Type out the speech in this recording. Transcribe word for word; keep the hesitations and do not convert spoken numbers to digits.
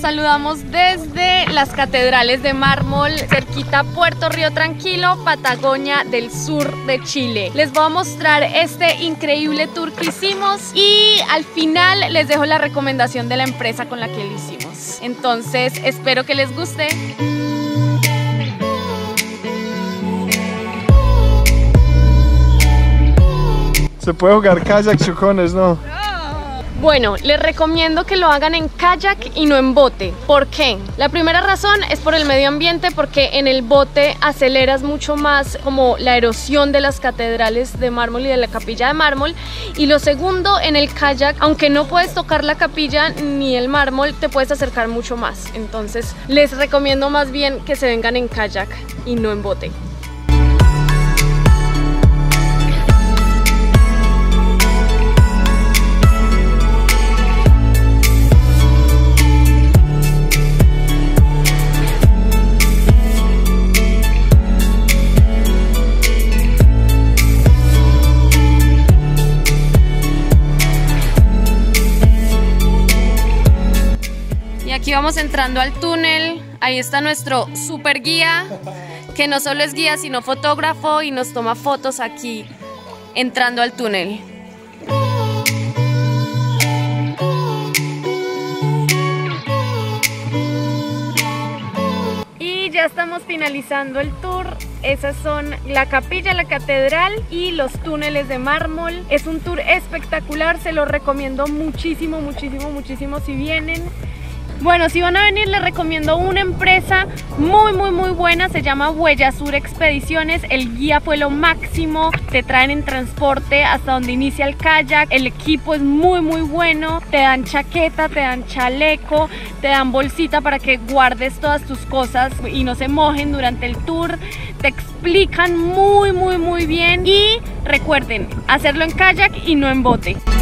saludamos desde las catedrales de mármol, cerquita Puerto Río Tranquilo, Patagonia del sur de Chile. Les voy a mostrar este increíble tour que hicimos y al final les dejo la recomendación de la empresa con la que lo hicimos. Entonces, espero que les guste. Se puede jugar kayak, chocones, ¿no? Bueno, les recomiendo que lo hagan en kayak y no en bote. ¿Por qué? La primera razón es por el medio ambiente, porque en el bote aceleras mucho más como la erosión de las catedrales de mármol y de la capilla de mármol. Y lo segundo, en el kayak, aunque no puedes tocar la capilla ni el mármol, te puedes acercar mucho más. Entonces, les recomiendo más bien que se vengan en kayak y no en bote. Aquí vamos entrando al túnel, ahí está nuestro super guía, que no solo es guía sino fotógrafo y nos toma fotos aquí entrando al túnel. Y ya estamos finalizando el tour. Esas son la capilla, la catedral y los túneles de mármol. Es un tour espectacular, se lo recomiendo muchísimo, muchísimo, muchísimo si vienen. Bueno, si van a venir les recomiendo una empresa muy muy muy buena, se llama Huella Sur Expediciones. El guía fue lo máximo, te traen en transporte hasta donde inicia el kayak, el equipo es muy muy bueno, te dan chaqueta, te dan chaleco, te dan bolsita para que guardes todas tus cosas y no se mojen durante el tour, te explican muy muy muy bien y recuerden, hacerlo en kayak y no en bote.